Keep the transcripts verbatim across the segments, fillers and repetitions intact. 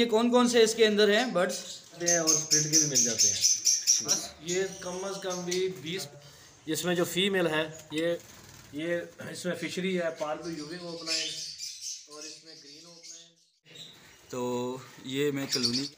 ये कौन कौन से इसके अंदर हैं बर्ड्स हैं और स्प्लिट के भी मिल जाते हैं। बस ये कम अज़ कम भी बीस। इसमें जो फीमेल है ये ये इसमें फिशरी है, पार्बू यूविंग ओपलाइन और इसमें ग्रीन ओपलाइन। तो ये मैं कॉलोनी,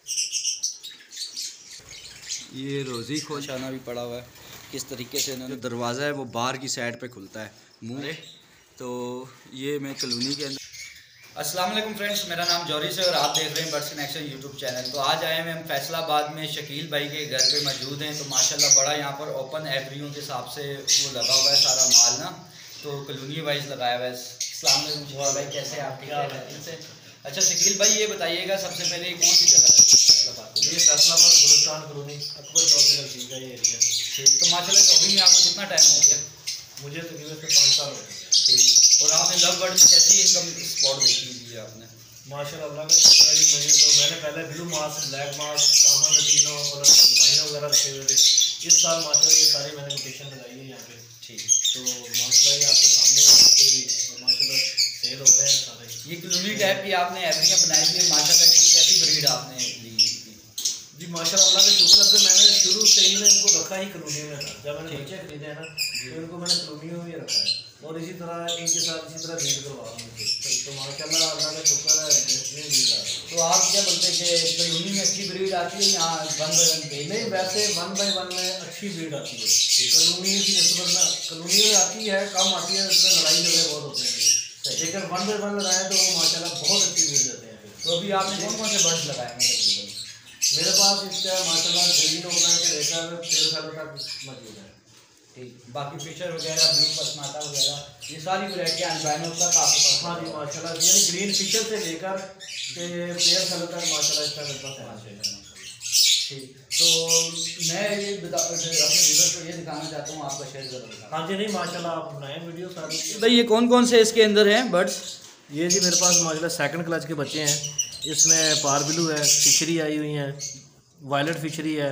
ये रोज़ी खोशाना भी पड़ा हुआ है। किस तरीके से इन्होंने दरवाज़ा है वो बाहर की साइड पे खुलता है मुँह। तो ये मैं कॉलोनी के अंदर। अस्सलाम वालेकुम फ्रेंड्स, मेरा नाम जौहरी से और आप देख रहे हैं बर्ड्स कनेक्शन यूट्यूब चैनल। तो आज आए हैं हम फैसलाबाद में, शकील भाई के घर पे मौजूद हैं। तो माशाल्लाह बड़ा यहाँ पर ओपन एवरियों के हिसाब से वो लगा हुआ है सारा माल ना, तो कॉलोनी वाइज लगाया हुआ है। अस्सलाम वालेकुम भाई, कैसे आप? ठीक है से। अच्छा शकील भाई, ये बताइएगा सबसे पहले कौन सी जगह है? ये फैसलाबाद गुलिस्तान कॉलोनी अकबर चौक के नज़दीक है ये एरिया। ठीक, तो माशाल्लाह शॉपिंग में आपको कितना टाइम हो गया? मुझे तकरीबन से पाँच साल हो गए। ठीक, और आपने लव बर्ड में कैसी इनकम स्पॉट देखी हुई है आपने? माशाल्लाह अल्लाह का शुक्र है जी। मुझे तो मैंने पहले blue mask, black mask, common lutino और अल्बाइनो वगैरह रखे हुए थे। इस साल माशाल्लाह ये सारी मैंने लोकेशन लगाई है यहाँ पे। ठीक, तो माशाल्लाह ये आपके सामने और माशाल्लाह सेल हो गए हैं सारे। ये कॉलोनी टाइप की आपने एवरियाँ बनाई हुई है माशाल्लाह, कैसी ब्रीड आपने ली जी? माशाल्लाह अल्लाह का शुक्र है, मैंने शुरू से ही ना इनको रखा ही कॉलोनी में था। जब मैंने बच्चे खरीदे हैं ना तो इनको मैंने कॉलोनी में भी रखा है और इसी तरह इनके साथ इसी तरह ब्रीड करवा रहा हूँ। तो माशाल्लाह अल्लाह का शुक्र है बेहतरीन ब्रीड आ रही है। तो आप क्या बोलते हैं कि कॉलोनी में अच्छी ब्रीड आती है यहाँ वन बाई वन पे? नहीं, वैसे वन बाई वन में अच्छी ब्रीड आती है। कॉलोनी की नस्बत ना कॉलोनी में आती है, कम आती है, उसमें लड़ाई झगड़े बहुत होते हैं। लेकिन वन बाई वन लगाए तो वो माशाल्लाह बहुत अच्छी ब्रीड देते हैं। तो अभी आपने कौन कौन से बर्ड्स लगाए हैं मेरे पास? इसका माशाल्लाह ग्रीन ओपलाइन से लेकर तेरह सालों तक मौजूद है। ठीक, बाकी फिशर वगैरह, ब्लू पसमाता वगैरह, ये सारी वैरायटी अल्बाइनो तक आपके पास? हाँ जी माशाल्लाह, यानी ग्रीन फिशर से लेकर तेरह सालों तक माशाल्लाह इसका मेरे पास है। ठीक, तो मैं ये बता अपने व्यूअर्स को ये दिखाना चाहता हूँ, आपका शेयर जरूर। हाँ जी, नहीं माशाल्लाह आप बनाए वीडियो सारी। भाई ये कौन कौन से इसके अंदर हैं बर्ड्स? ये जी मेरे पास माशाल्लाह सेकंड क्लच के बच्चे हैं। इसमें पार्बलू है, फिशरी आई हुई है, वायलेट फिशरी है,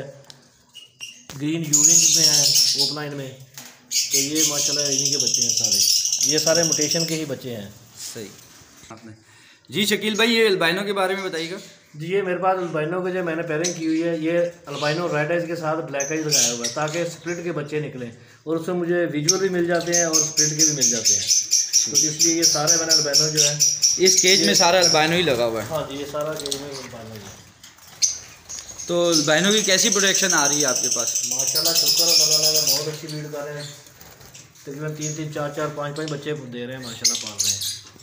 ग्रीन यूविंग में है ओपलाइन में। तो ये माशाल्लाह इन्हीं के बच्चे हैं सारे, ये सारे म्यूटेशन के ही बच्चे हैं। सही आपने जी। शकील भाई ये अल्बाइनो के बारे में बताइएगा जी। ये मेरे पास अल्बाइनो के जो मैंने पेयरिंग की हुई है, ये अल्बाइनो रेड आइज के साथ ब्लैक आइज लगाया हुआ है ताकि स्प्लिट के बच्चे निकलें और उससे मुझे विजुअल भी मिल जाते हैं और स्प्लिट के भी मिल जाते हैं। तो इसलिए ये सारे मैंने अल्बाइनो जो है इस केज में सारा अल्बाइनो ही लगा हुआ है। हाँ जी, ये सारा केज में अल्बाइनो है। तो अल्बाइनो की कैसी प्रोडक्शन आ रही है आपके पास? माशाल्लाह शुक्र है अल्लाह ताला का, बहुत अच्छी ब्रीड कर रहे हैं। तकरीबन तीन तीन चार चार पाँच पाँच बच्चे दे रहे हैं, माशाल्लाह पाल रहे हैं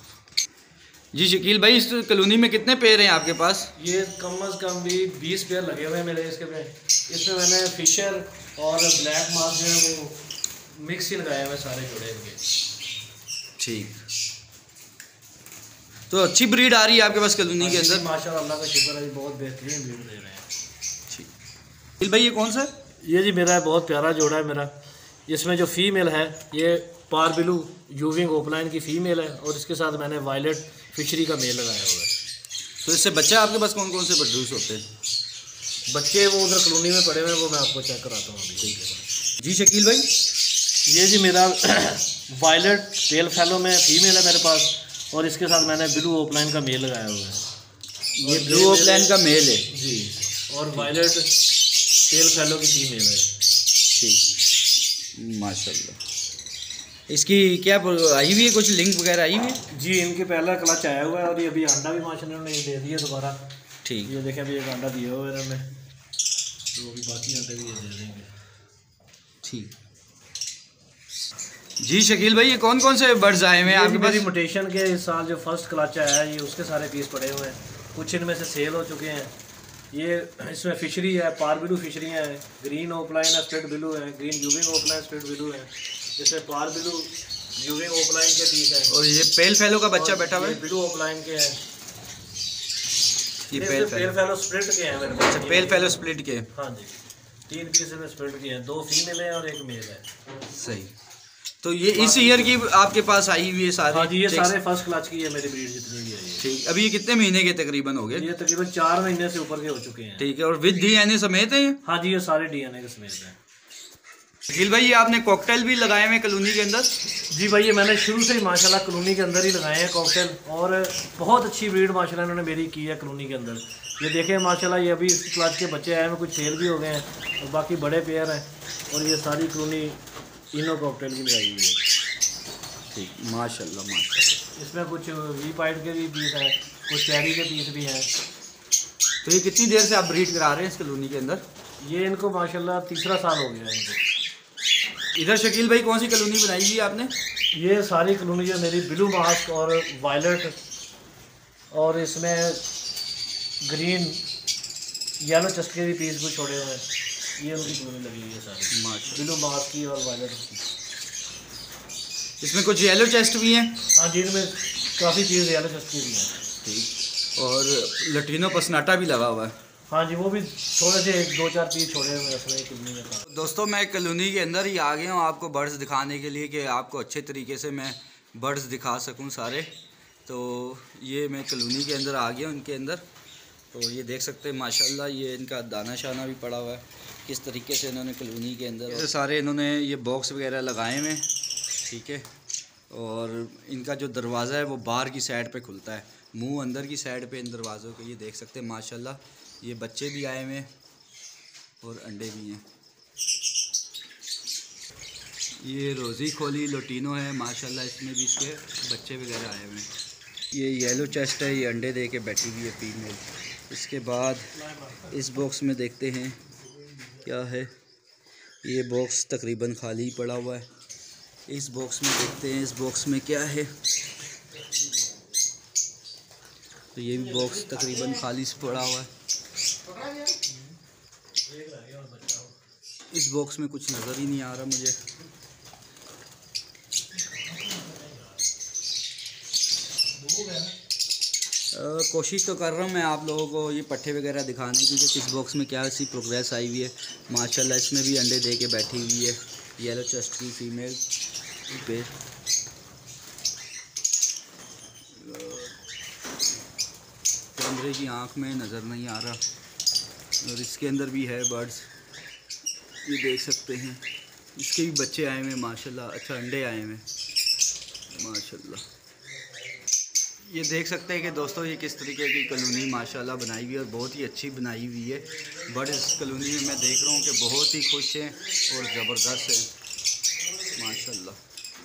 जी। शकील भाई इस कॉलोनी में कितने पेयर हैं आपके पास? ये कम अज़ कम भी बीस पेयर लगे हुए हैं मेरे इसके में। इसमें मैंने फिशर और ब्लैक मार्क जो है वो मिक्स ही लगाए हुए सारे जुड़े हुए। ठीक, तो अच्छी ब्रीड आ रही है आपके पास कॉलोनी के अंदर? माशाल्लाह अल्लाह का शुक्र है, बहुत बेहतरीन ब्रीड दे रहे हैं। ठीक, शकील भाई ये कौन सा? ये जी मेरा बहुत प्यारा जोड़ा है मेरा। इसमें जो फीमेल है ये पार्बलू यूविंग ओपलाइन की फ़ीमेल है और इसके साथ मैंने वायलेट फिशरी का मेल लगाया हुआ है। तो इससे बच्चे आपके पास कौन कौन से प्रोड्यूस होते हैं? बच्चे वो उधर कॉलोनी में पड़े हुए हैं, वो मैं आपको चेक कराता हूँ अभी। ठीक है जी। शकील भाई ये जी मेरा वायलेट टेल फैलो में फ़ीमेल है मेरे पास और इसके साथ मैंने ब्लू ओपलाइन का मेल लगाया हुआ है। ये ब्लू ओपलाइन का मेल है जी, और वायलेट टेल फैलो की फीमेल है। ठीक, माशाल्लाह। इसकी क्या आई हुई है, कुछ लिंक वगैरह आई हुई है? जी, इनके पहला क्लच आया हुआ है और ये अभी अंडा भी माशाल्लाह ने दे दिया दोबारा। ठीक, ये देखें अभी एक अंडा दिया हुआ है इन्होंने, तो अभी बाकी अंडे भी ये दे देंगे। ठीक जी। शकील भाई ये कौन कौन से बर्ड्स आए हुए हैं आपके पास? म्यूटेशन के इस साल जो फर्स्ट क्लच आया है ये उसके सारे पीस पड़े हुए हैं, कुछ इनमें से सेल हो चुके हैं। ये इसमें फिशरी है, पार्बलू फिशरी है, ग्रीन ओपलाइन है, स्प्लिट ब्लू है, green euwing opaline split blue है, इसमें पार्बलू यूविंग ओपलाइन के पीस हैं और ये पेल फैलो का बच्चा बैठा हुआ है, ब्लू ओपलाइन के हैं। ये पेल फैलो स्प्लिट के हैं मेरे पास। पेल फैलो स्प्लिट के? हाँ जी, तीन पीस में स्प्लिट के हैं, दो फीमेल है और एक मेल है। सही, तो ये इस ईयर की आपके पास आई हुई है सारी? हाँ जी, ये सारे फर्स्ट क्लास की है मेरी ब्रीड जितनी भी है। ठीक, अभी ये कितने महीने के तकरीबन हो गए? ये तकरीबन चार महीने से ऊपर के हो चुके हैं। ठीक है, और विद डीएनए समेत है? हाँ जी, ये सारे डीएनए के समेत हैं। शकील भाई ये आपने कॉकटेल भी लगाए हुए कॉलोनी के अंदर? जी भाई, ये मैंने शुरू से ही माशाल्लाह कॉलोनी के अंदर ही लगाए हैं कॉकटेल, और बहुत अच्छी ब्रीड माशाल्लाह इन्होंने मेरी की है कॉलोनी के अंदर। ये देखें माशाल्लाह, ये अभी इस क्लास के बच्चे आए हैं, कुछ सेल भी हो गए हैं और बाकी बड़े पेयर हैं, और ये सारी कॉलोनी इनो कॉकटेल की लगाई हुई है। ठीक, माशाल्लाह माशाल्लाह। इसमें कुछ वी पाइट के भी पीस हैं, कुछ चेरी के पीस भी हैं। तो ये कितनी देर से आप ब्रीड करा रहे हैं इस कॉलोनी के अंदर? ये इनको माशाल्लाह तीसरा साल हो गया है इनको। इधर शकील भाई कौन सी कॉलोनी बनाई हुई है आपने? ये सारी कॉलोनी जो मेरी ब्लू मास्क और वायलेट, और इसमें ग्रीन येलो चस्के भी पीस भी छोड़े हुए हैं, ये उनकी कॉलोनी लगी हुई है सारी, माशाल्लाह। ब्लू मास्क की और वायलेट की। इसमें कुछ येलो चेस्ट भी हैं? हाँ जी, इनमें काफ़ी चीज़ येलो चस्क की भी हैं। ठीक, और लटीनो पसनाटा भी लगा हुआ है। हाँ जी, वो भी थोड़े से एक दो चार पीस छोड़े हुए हैं कॉलोनी में। दोस्तों मैं कॉलोनी के अंदर ही आ गया हूँ आपको बर्ड्स दिखाने के लिए, कि आपको अच्छे तरीके से मैं बर्ड्स दिखा सकूँ सारे। तो ये मैं कॉलोनी के अंदर आ गया हूँ इनके अंदर। तो ये देख सकते हैं माशाल्लाह, ये इनका दाना शाना भी पड़ा हुआ है, किस तरीके से इन्होंने कॉलोनी के अंदर ये सारे इन्होंने ये बॉक्स वगैरह लगाए हुए हैं। ठीक है, और इनका जो दरवाज़ा है वो बाहर की साइड पे खुलता है, मुंह अंदर की साइड पे इन दरवाज़ों के। ये देख सकते हैं माशाल्लाह, ये बच्चे भी आए हुए हैं और अंडे भी हैं। ये रोज़ी खोली लोटीनो है माशाल्लाह, इसमें भी इसके बच्चे वगैरह आए हुए हैं। ये येलो चेस्ट है, ये अंडे दे के बैठी हुई है फीमेल। इसके बाद इस बॉक्स में देखते हैं क्या है। ये बॉक्स तकरीबन खाली पड़ा हुआ है। इस बॉक्स में देखते हैं इस बॉक्स में क्या है। तो ये भी बॉक्स तकरीबन खाली से पड़ा हुआ है। इस बॉक्स में कुछ नज़र ही नहीं आ रहा मुझे। आ, कोशिश तो कर रहा हूँ मैं आप लोगों को ये पट्टे वगैरह दिखाने की कि किस बॉक्स में क्या सी प्रोग्रेस आई हुई है। माशाल्लाह इसमें भी अंडे दे के बैठी हुई है, येलो चेस्ट की फीमेल पे। कैमरे की आँख में नज़र नहीं आ रहा। और इसके अंदर भी है बर्ड्स, ये देख सकते हैं। इसके भी बच्चे आए हुए माशाल्लाह, अच्छा अंडे आए हुए माशाल्लाह। ये देख सकते हैं कि दोस्तों ये किस तरीके की कॉलोनी माशाल्लाह बनाई हुई है, और बहुत ही अच्छी बनाई हुई है। बर्ड्स इस कॉलोनी में मैं देख रहा हूँ कि बहुत ही खुश हैं और ज़बरदस्त है माशाल्लाह।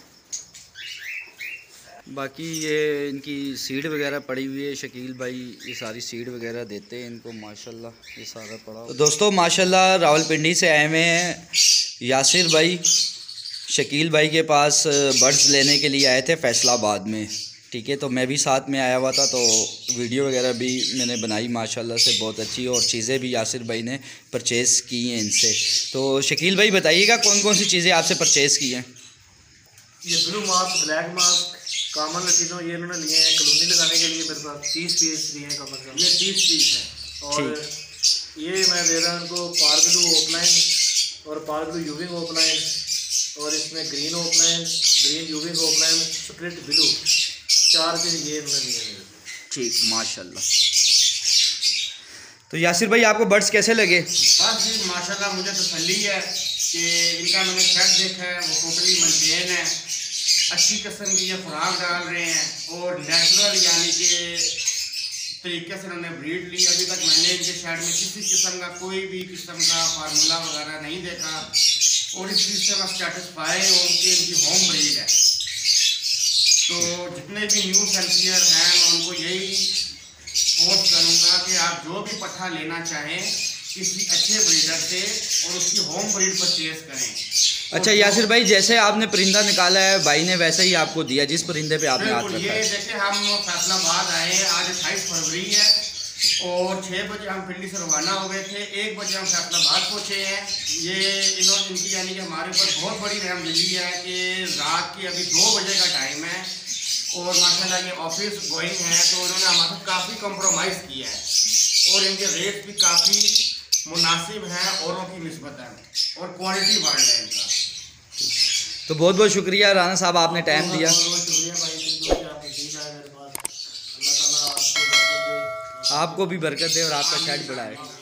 बाकी ये इनकी सीड वगैरह पड़ी हुई है, शकील भाई ये सारी सीड वगैरह देते हैं इनको माशाल्लाह। ये सारा पड़ा तो दोस्तों माशाल्लाह रावलपिंडी से आए हुए हैं यासिर भाई, शकील भाई के पास बर्ड्स लेने के लिए आए थे फैसलाबाद में। ठीक है, तो मैं भी साथ में आया हुआ था, तो वीडियो वगैरह भी मैंने बनाई माशाल्लाह से बहुत अच्छी, और चीज़ें भी यासिर भाई ने परचेज़ की हैं इनसे। तो शकील भाई बताइएगा कौन कौन सी चीज़ें आपसे परचेज़ की हैं? ये blue mask, black mask, common lutino, ये इन्होंने लिए हैं कॉलोनी लगाने के लिए। मेरे पास तीस पीस लिए हैं कम अज़ कम, ये तीस पीस है। और ये मैं दे रहा हूँ इनको पार ब्लू ओपलाइन और पार ब्लू यूविंग ओपलाइन, और इसमें green opaline, green euwing opaline, split blue, चार पीस ये इन्होंने लिए हैं। ठीक, माशाल्लाह। तो यासिर भाई आपको बर्ड्स कैसे लगे? बस जी माशाल्लाह, मुझे तसल्ली है कि इनका मैंने शेड देखा है, वो टोटली मेंटेन है, अच्छी किस्म की ये खुराक डाल रहे हैं, और नेचुरल यानी कि तरीके से उन्होंने ब्रीड ली। अभी तक मैंने इनके शेड में किसी किस्म का कोई भी किस्म का फार्मूला वगैरह नहीं देखा, और इस चीज़ से मैं सेटिस्फाई हूँ कि इनकी होम ब्रीड है। तो जितने भी न्यू सेल्सियर हैं मैं उनको यही पोस्ट करूँगा कि आप जो भी पट्ठा लेना चाहें किसी अच्छे ब्रीडर से, और उसकी होम ब्रीड परचेज करें। अच्छा यासिर भाई, जैसे आपने परिंदा निकाला है भाई ने वैसे ही आपको दिया जिस परिंदे पे आपने हाथ रखा है। ये जैसे हम फैसलाबाद आए हैं, आज अट्ठाईस फरवरी है, और छः बजे हम पिंडी से रवाना हो गए थे, एक बजे हम फैसलाबाद पहुँचे हैं। ये इन्होंने इनकी यानी कि हमारे ऊपर बहुत बड़ी रहमदिली है कि रात की अभी दो बजे का टाइम है, और माशाल्लाह ये ऑफिस गोइंग है, तो उन्होंने हमारे साथ काफ़ी कंप्रोमाइज़ किया है, और इनके रेट भी काफ़ी मुनासिब हैं औरों की निस्बत है, और क्वालिटी बर्ड है इनका। तो बहुत बहुत शुक्रिया राना साहब, आपने टाइम दिया। बहुत बहुत शुक्रिया भाई, आपने ठीक है मेरे पास। अल्लाह ताला आपको बरकत दे, आपको भी बरकत दे और आपका शेड बढ़ाए।